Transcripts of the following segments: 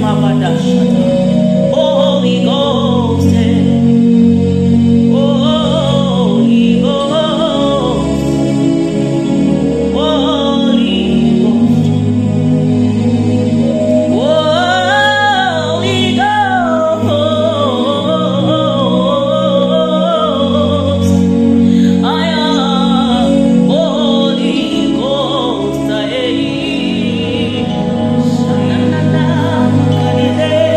Holy Ghost, Holy Ghost, Holy Ghost, Holy Ghost. I am Holy Ghost. Shanana, Kalide.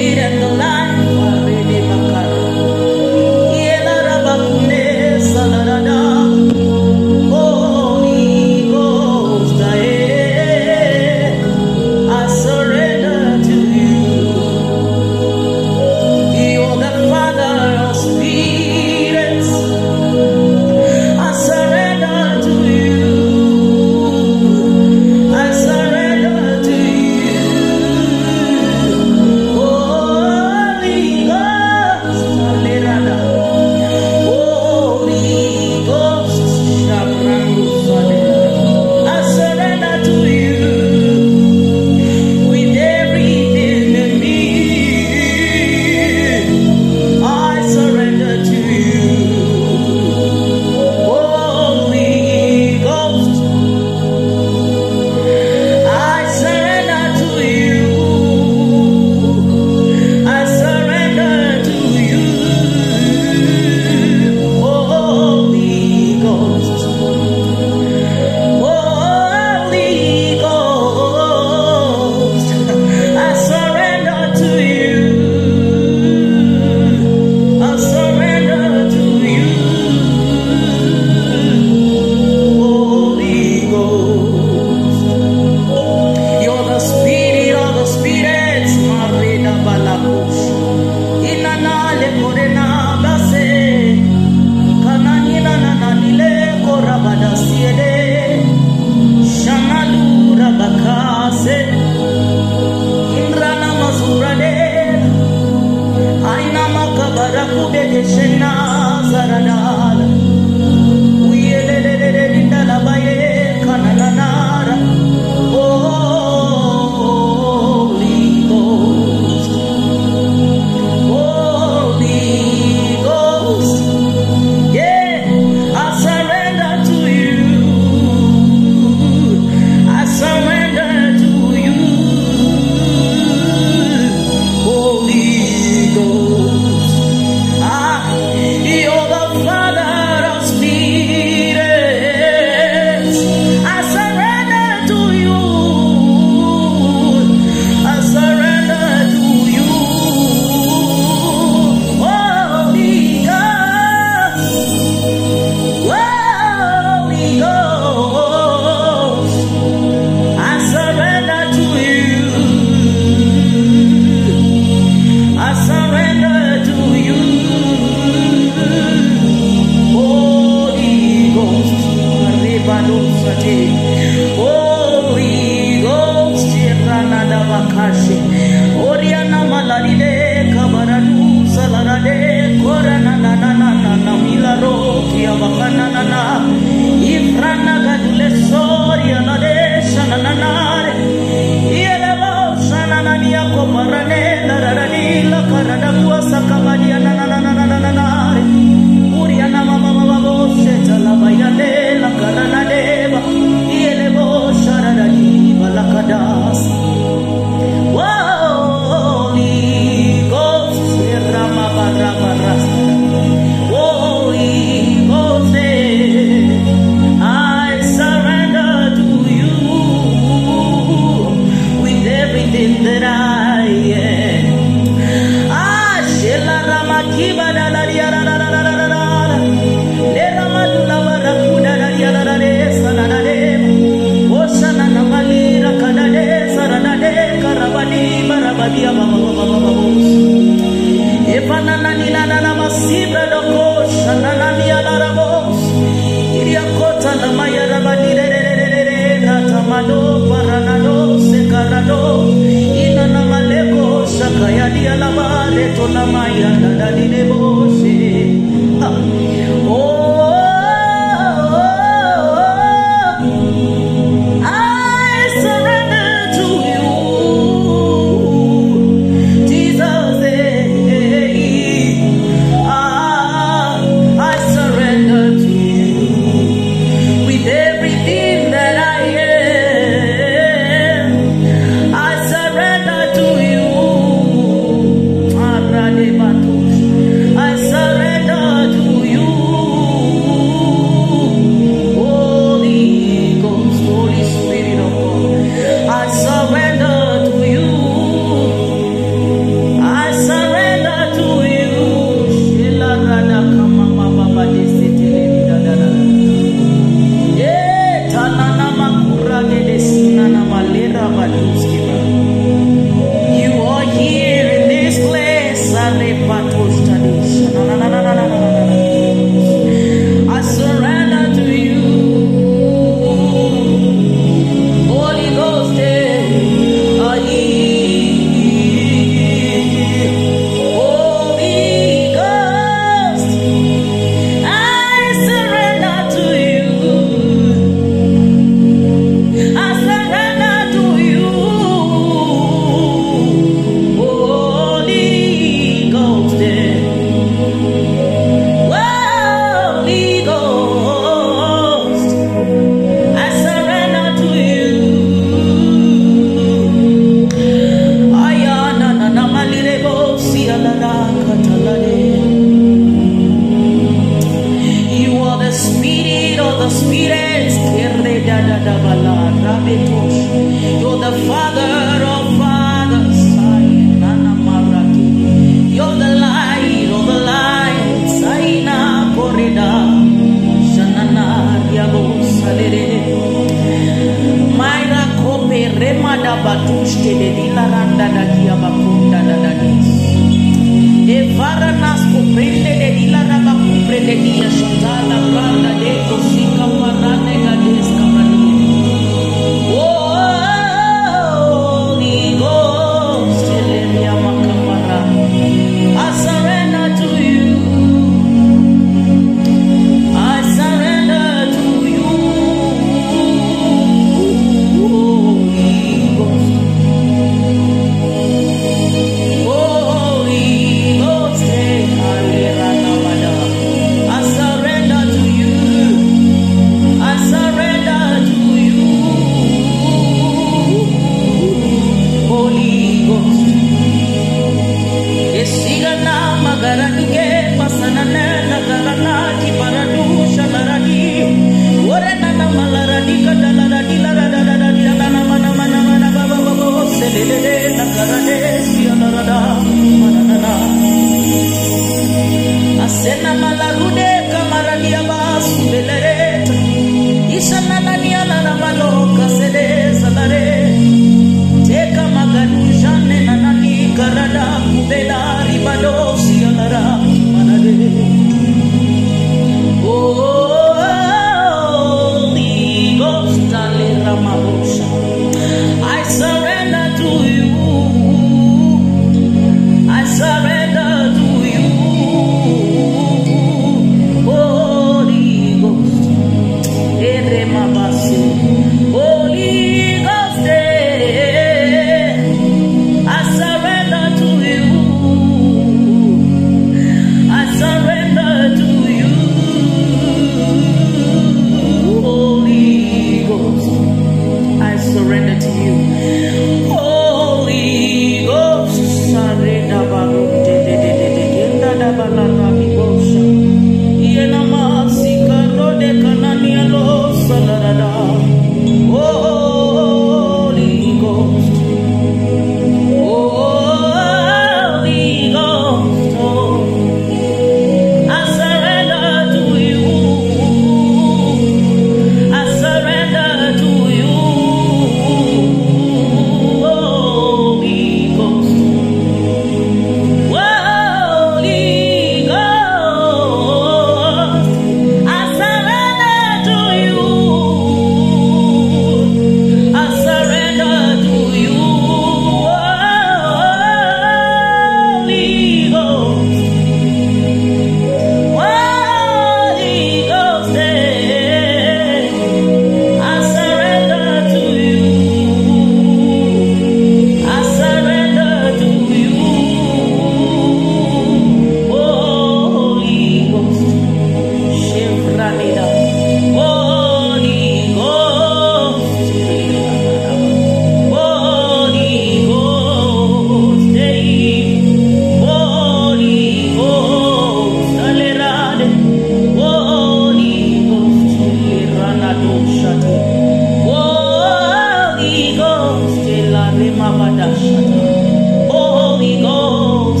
Holy Ghost,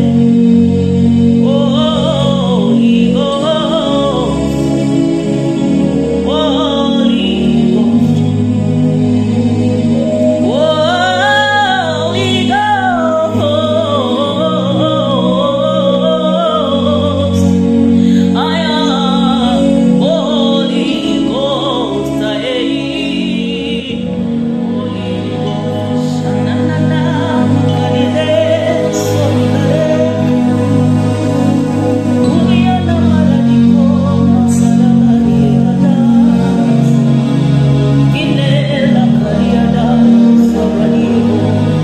Holy Ghost, Holy Ghost, Holy Ghost. I am Holy Ghost, Holy Ghost, na-na-na, kalide, solidare, Juliana Maradiko, Masaragariada, Inela Kariada, Sabanigo,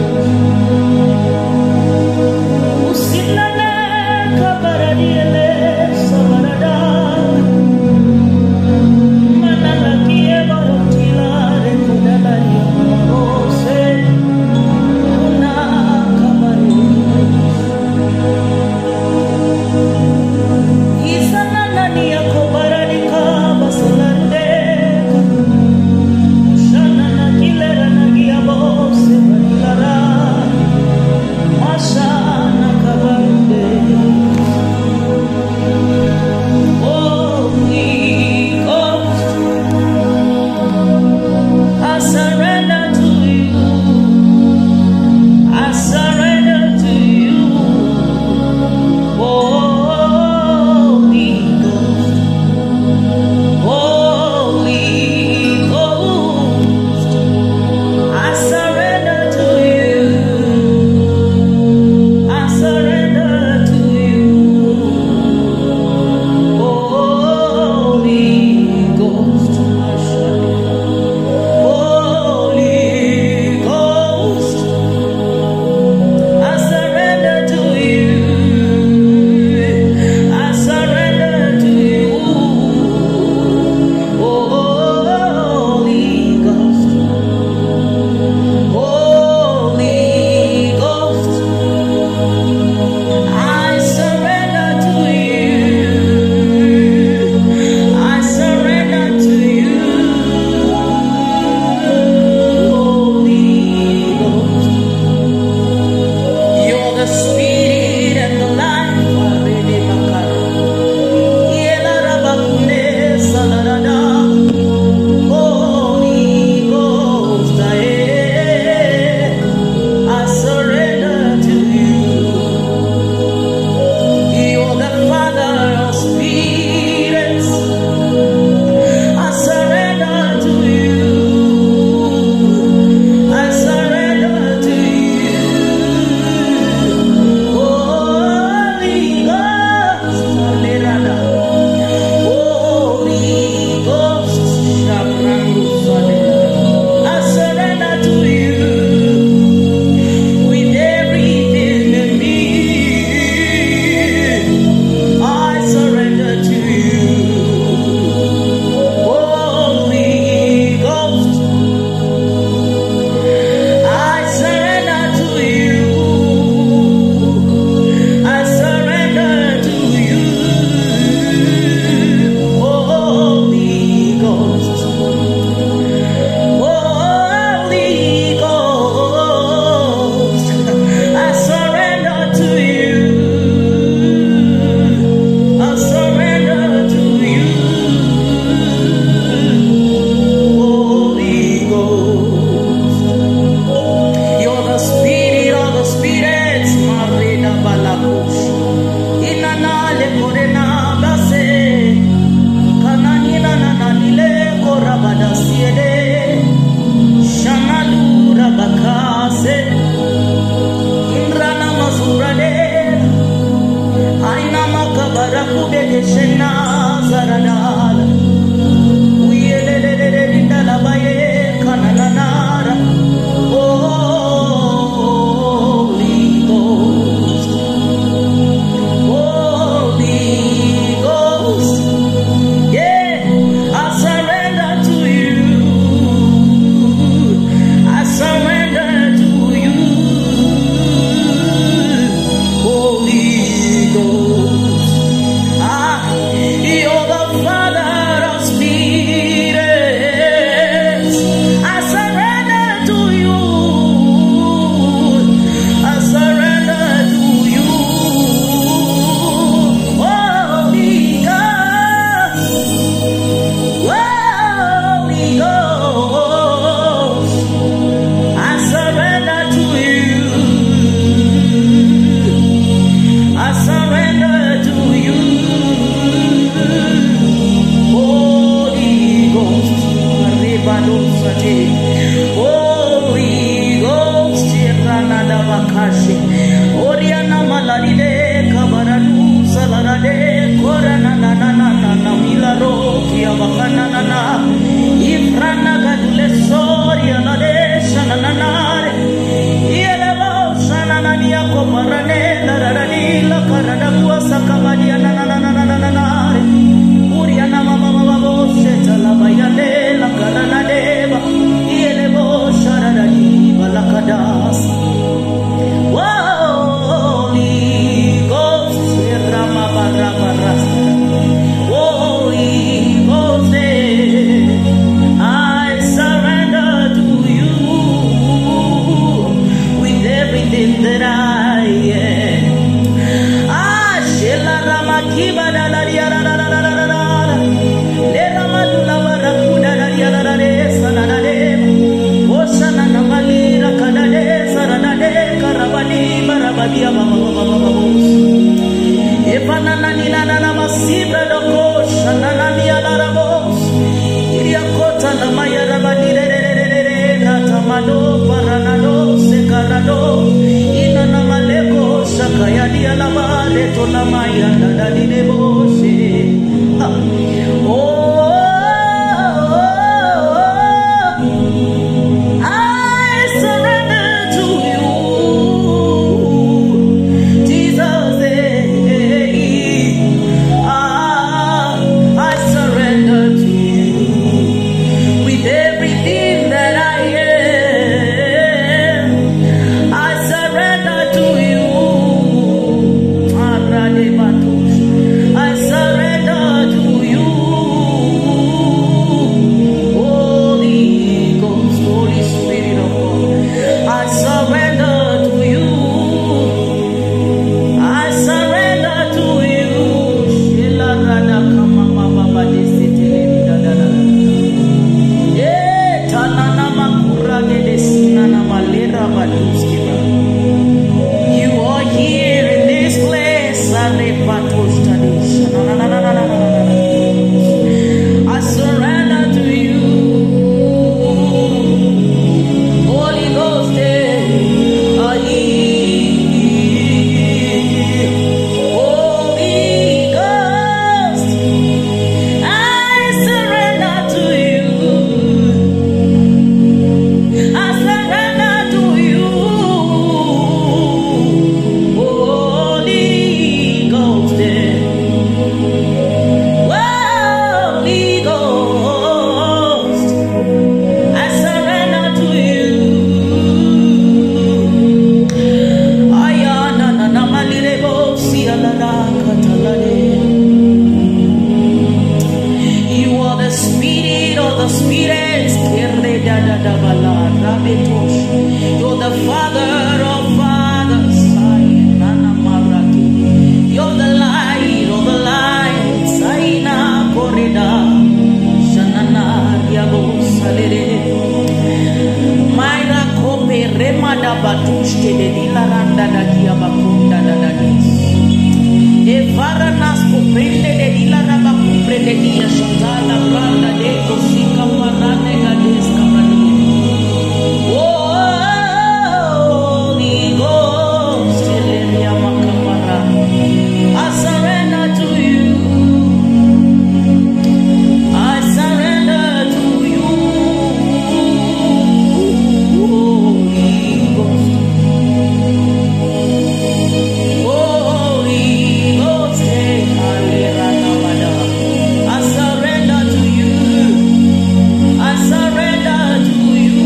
Usinana Kabaradiele, Sabarada, Manalakie Barotila, Rekudalaria, Rose, Una Kabari, Isanania Kobaradika, Basalande, Shanana Kilera Nagiabo, Sevanilara, Mashana Kabarde, Holy Ghost, I surrender to you. I surrender to you. Holy Ghost, Holy Ghost, I surrender to you. I surrender to you. Holy Ghost, Holy Ghost, I surrender to you. I surrender to you. Holy Ghost, Holy Ghost, I surrender to you. I surrender to you. Holy Ghost, you're the spirit and the life. Holy Ghost, I surrender to you. You're the Father of spirits. I surrender to you. I surrender to you. Holy Ghost, Lerada. Holy Ghost, Shabrangu Sadela. I surrender to you with everything in me. I surrender to you. Holy Ghost, I surrender to you. I surrender to you. Holy Ghost, Holy Ghost, I surrender to you. I surrender to you. Holy Ghost, you're the spirit of the spirits. Marina Balakush, Inanale Korena Base, Kananina Nanile Korabada Siede, Shanalura Bakase, Indrana Mazurade, Aina Makabarakude Shena Zaradala, Uyelele Dindalabaye Kananara. Holy Ghost, Holy Ghost, yeah, I surrender to you. I surrender to you. Holy Ghost, You're the Father of fathers. You're the light of the lights. Maira kope remada batushke de dilaranda da kia bakunda da da dis. Evara nas comprende de dilara bakupre de dia shatala branda de kosika parane gades kamani. Holy Ghost, Eleria Makamara. I surrender to you. I surrender to you. Holy Ghost. Holy Ghost, I surrender to you. I surrender to you.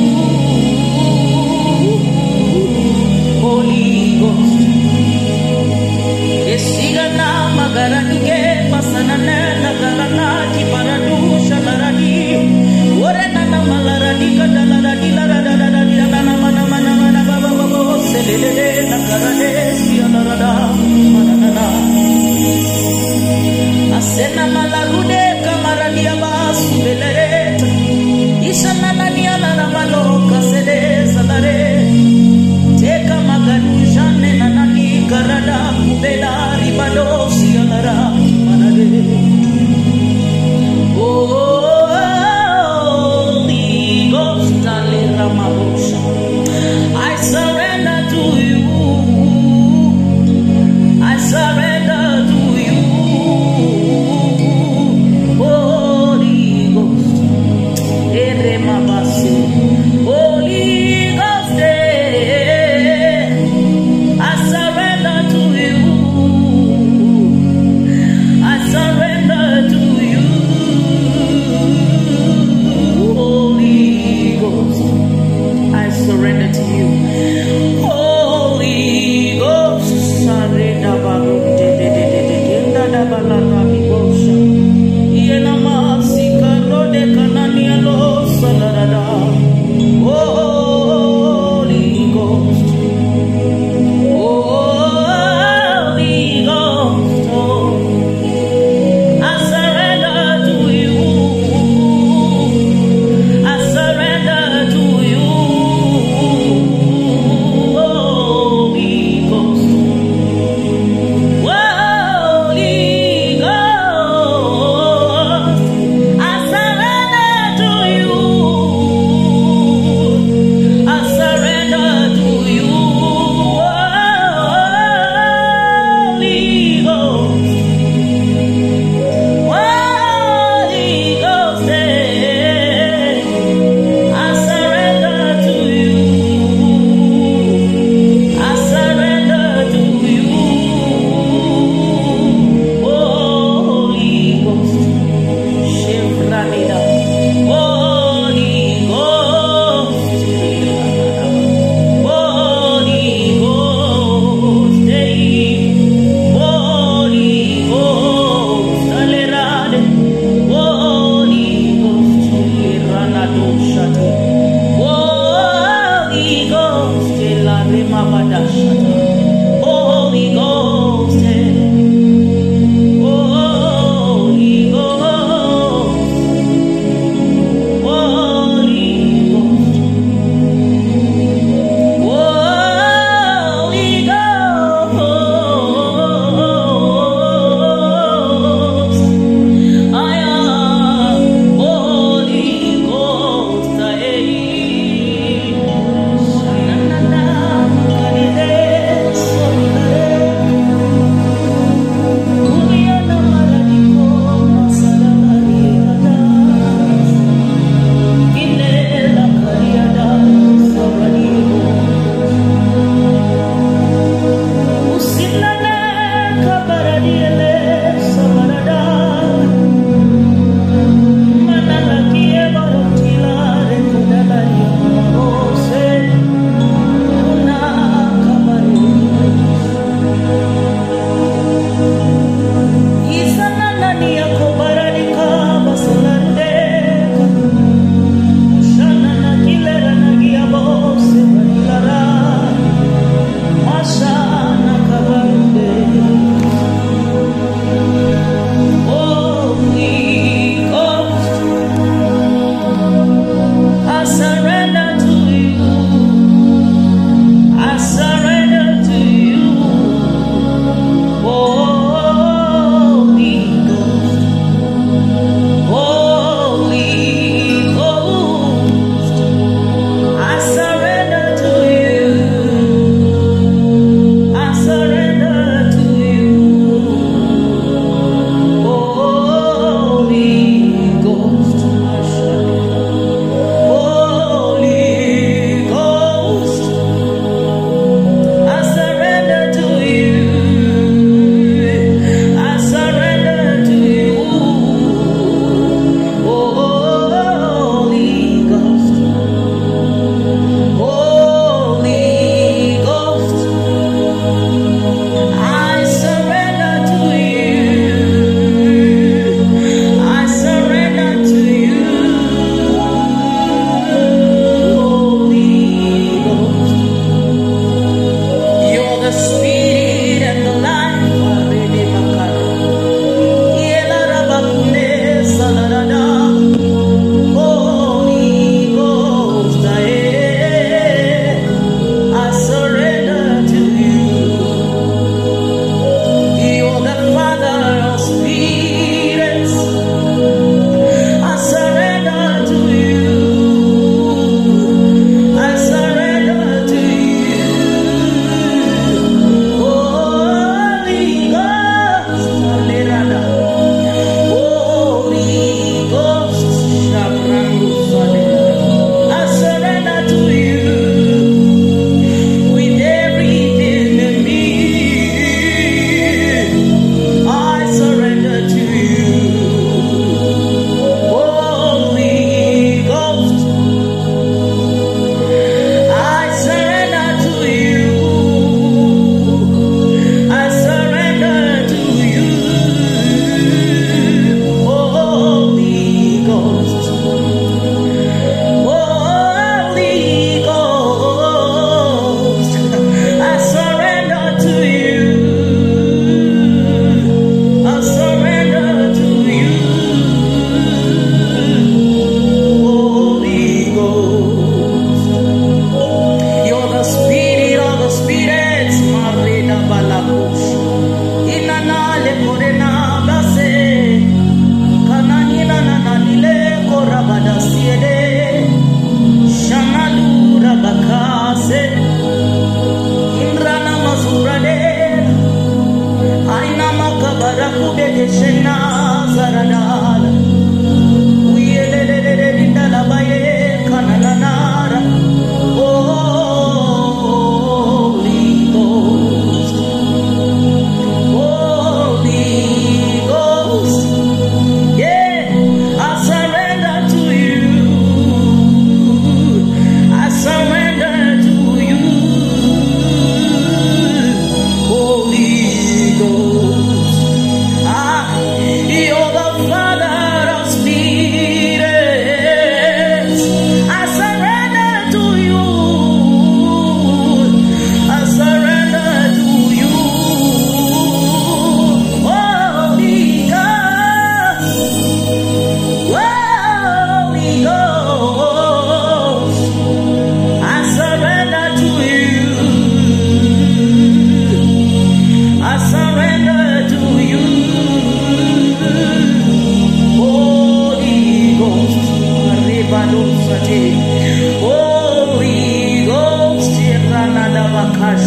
Holy Ghost. Esigana magaraduke pasanana nagarana ki paradusha laradi. Orena na malaradi kadalaradi laradadadi nana mana mana mana baba baba selele nagarade sialarada manana. Asena malarude kamaradi abasu belereta. Isana niala na maloka sede salare. Teka magadujane nanani karada kubela ribadosi alara manade. Holy Ghost alera mabosha. I surrender to you. I surrender to you. Holy Ghost. Ere mabase. Holy Ghost. I surrender to you. I surrender to you. Holy Ghost. I surrender to you. Holy Ghost. Surrender barude.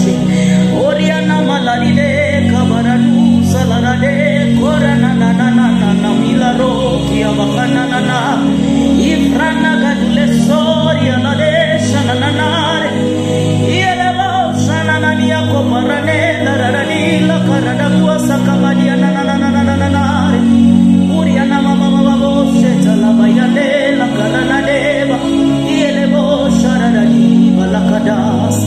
Oriana malaride kabaradu salarade korana na na na na na milaro kia bakana na na ifrana gadule soria na de shana na na iela lo shana na ni yako marane la rani la karada kuasa kamadia na na na na na na na Oriana mama mama bo shetala bayane la karana deba iele bo sharada ni balakadas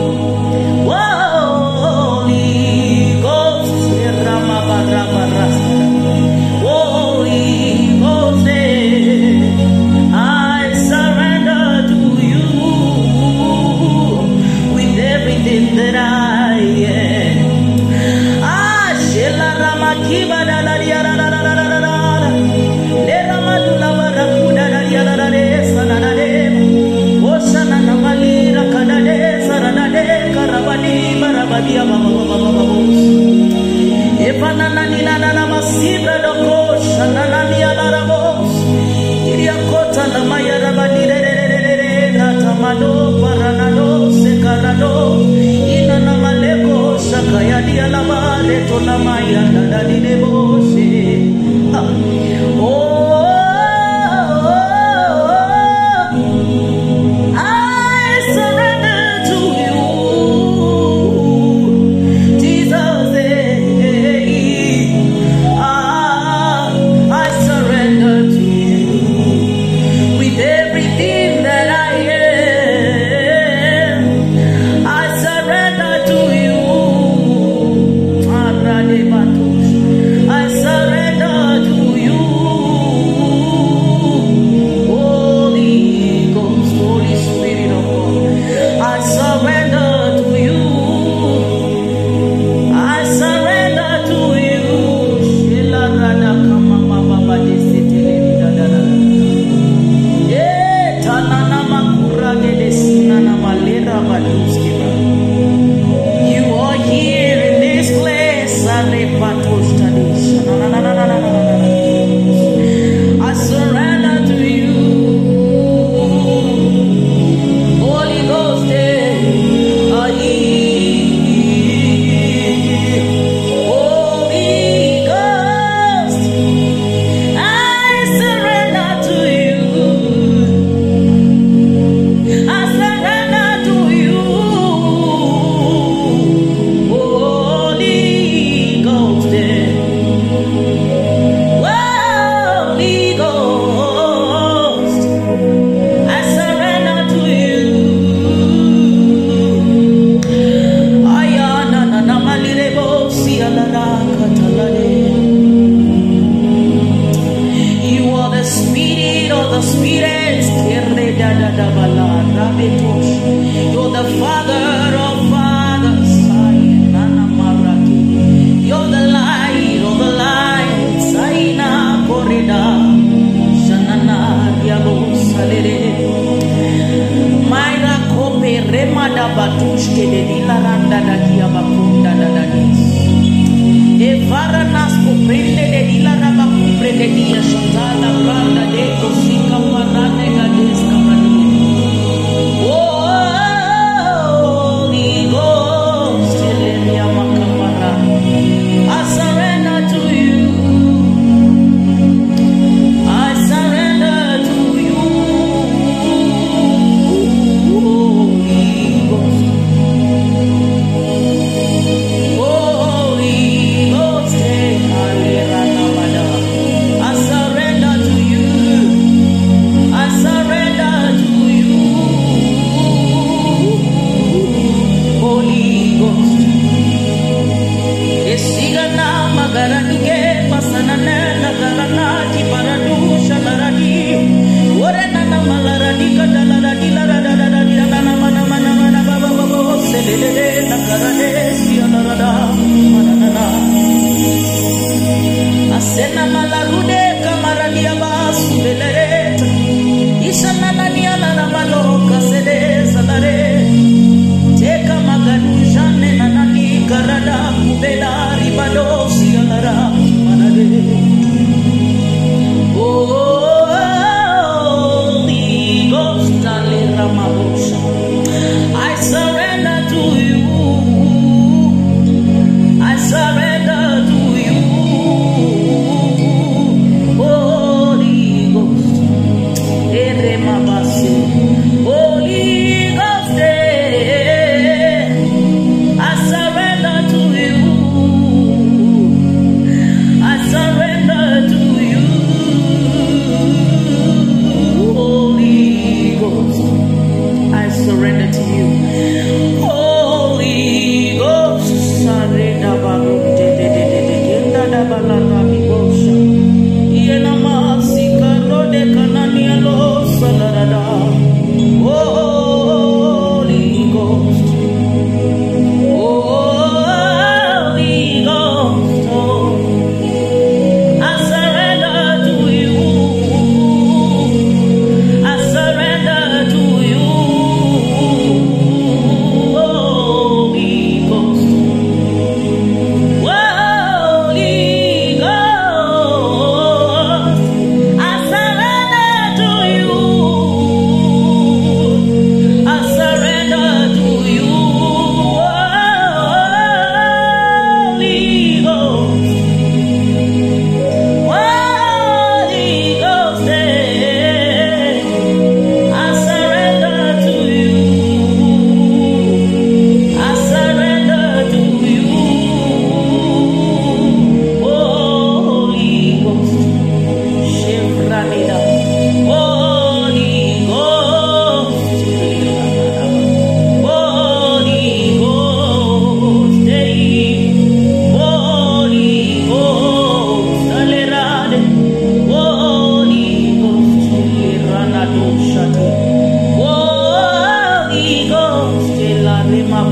Holy Ghost, Holy Ghost, I surrender to you with everything that I am. Shela Ramakiba da da da da da da da da. Le Ramadula Barakuda da da da da da da da. Oshana Namalira Kadade Saradade Karabadi Barabadia Baba Epanana Nilana Masibra Doko Shanana Nialarabos Iriakota Lamaya Rabadi Ratamado Paranado Sekarado Inana Maleko Shakayadi Alabare Tolamaya Dadadi Nebose You're the Father of fathers. You're the light of the lights. Maira kope remada batushke de dilaranda da kia bakunda da da dis. Evara nasko prende de dilara bakupre de dia shantala branda de kosika parane gades kamani. Holy Ghost, Eleria Makamara. I surrender to you. I surrender to you. Holy Ghost. Holy Ghost, I surrender to you.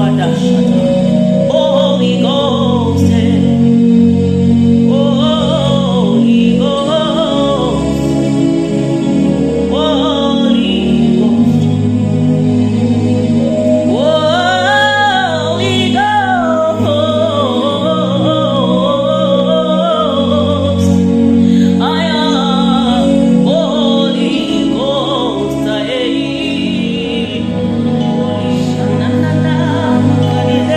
Holy Ghost, Holy Ghost, Holy Ghost, Holy Ghost. I am Holy Ghost. Holy Shanana,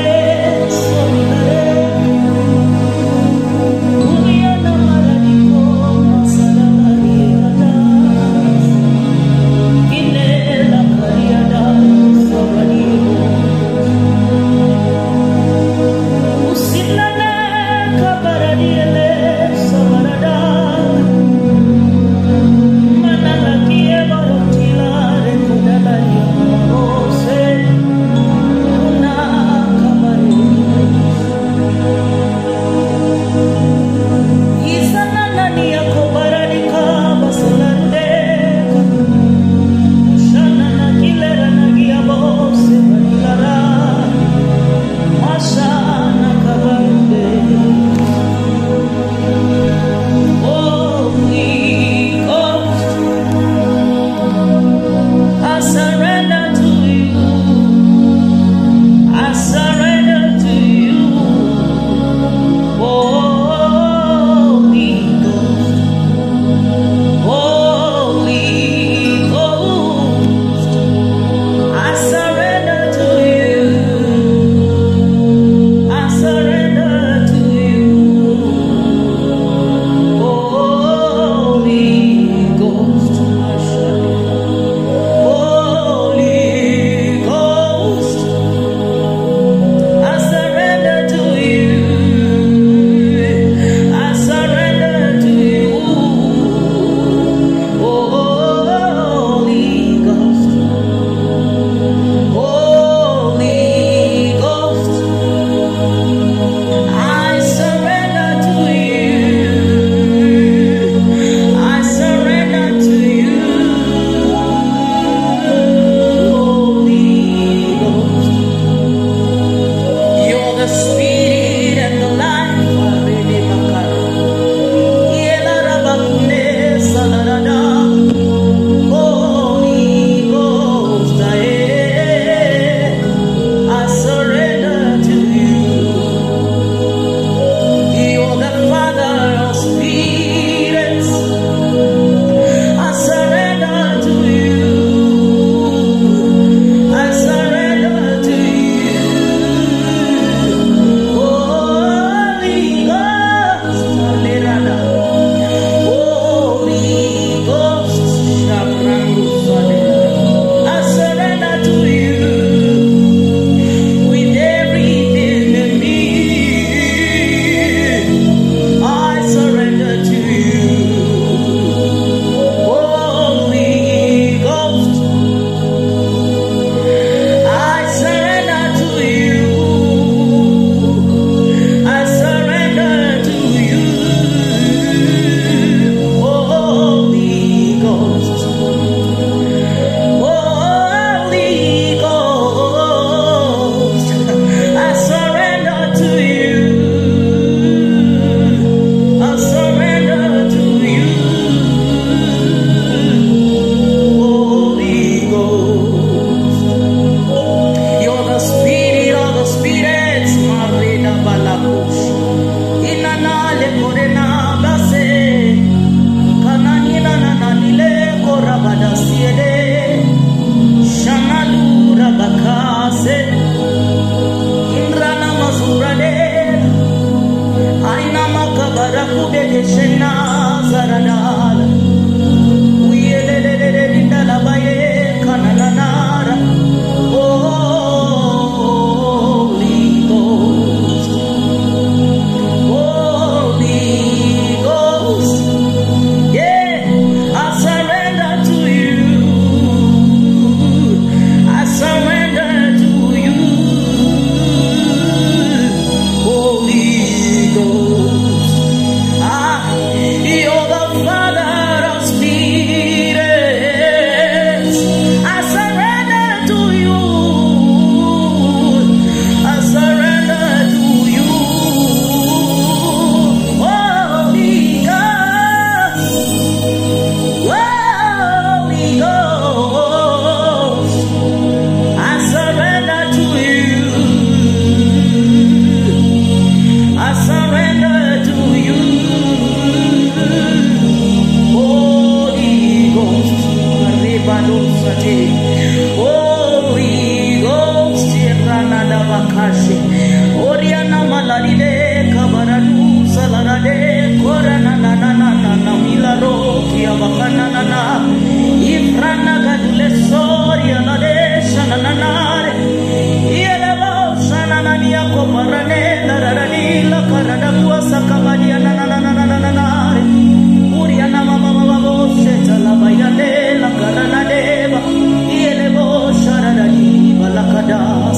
bakashe. Oriana malaride kabaradu salarade korana na na na na na milaro kia bakana na na. Ifrana gadule soria na de shana na na re. Ielebo shana na niya komarane la rarani la karada buasa kabadia na na na na na na na re. Uriana mama mama bosheta la bayade la karana deba. Ielebo shararani balakadas.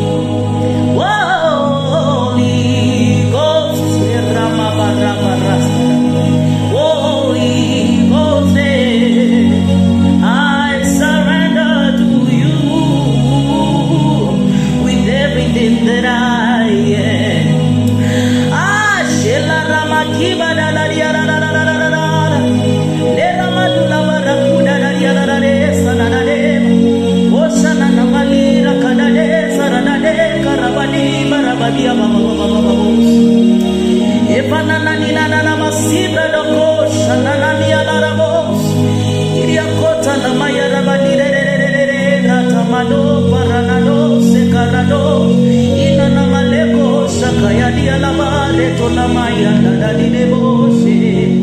Holy Ghost, Rama Barama Rasta. Holy Ghost, I surrender to you with everything that I am. Shela Rama Kiba da da da da da da da da. Le Rama Dula Barakuda da da da da da da da. Oshana na malira kada de sarada de karabani barabadia baba baba baba. Epana na nina na masibra doko shana na niya darabos. Iria kota na maya rabani de ratamado paranado sekarado. Ina na maleko shakaya dia labare to na maya da di de bose.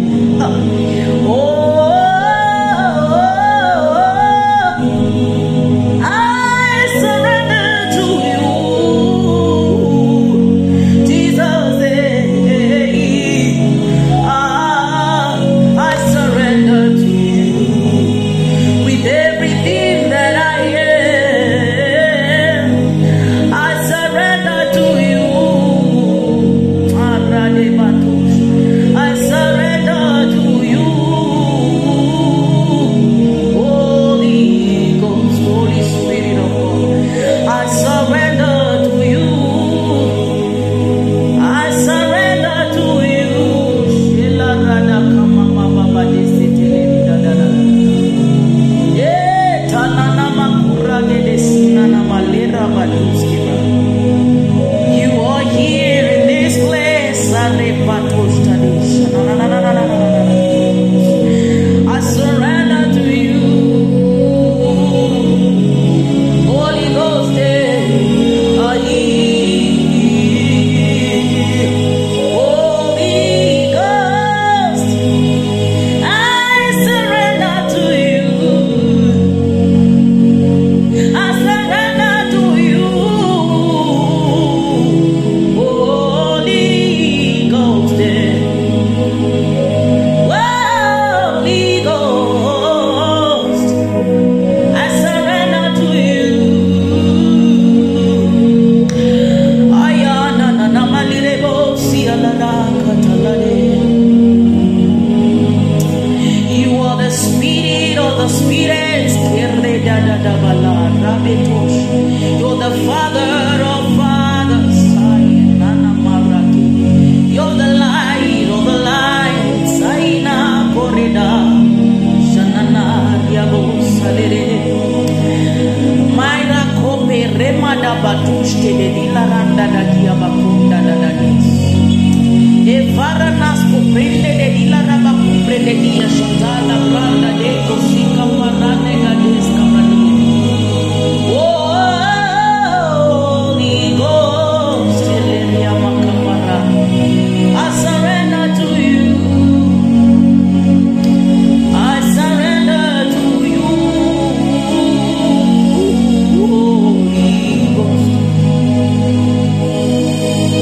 You're the Father of fathers. You're the light of the light. Saina korida shanana yabo salere. Maira kope remada batushke de dilaranda da kia bakunda da da dis. Evara nasko prende de dilaraba prende dia shatala branda de kosika parane ga deska brani.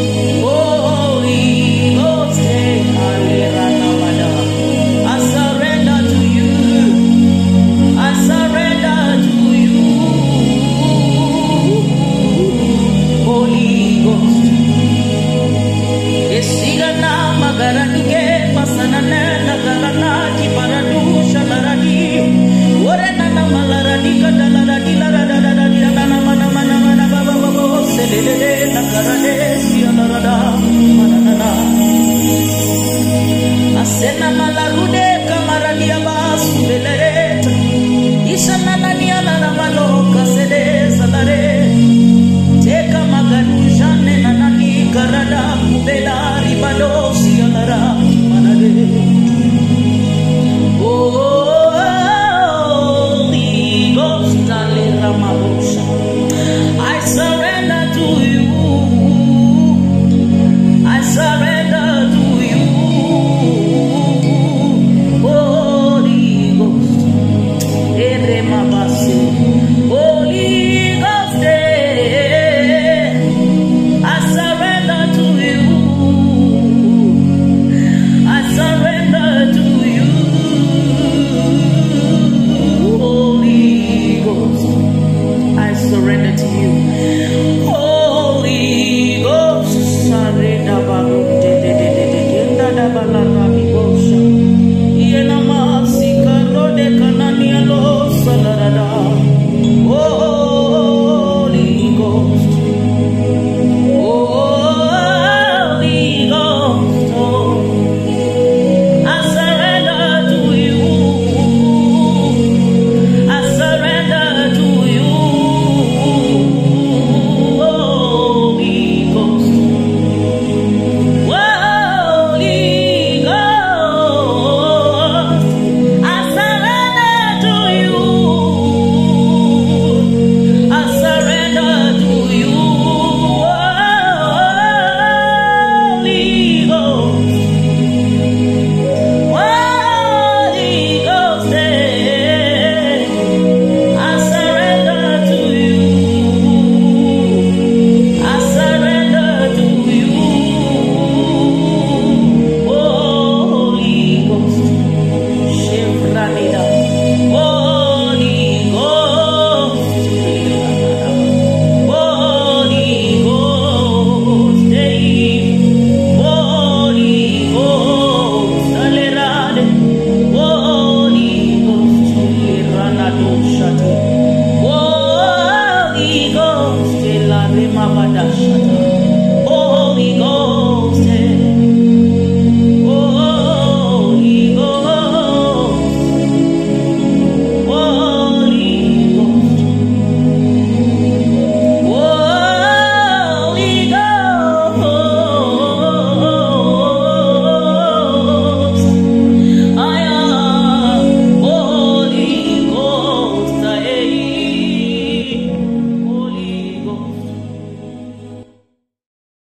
Surrender. Mabadashata. Oh, Holy Ghost. Oh, Holy Ghost. Holy Ghost. Holy Ghost.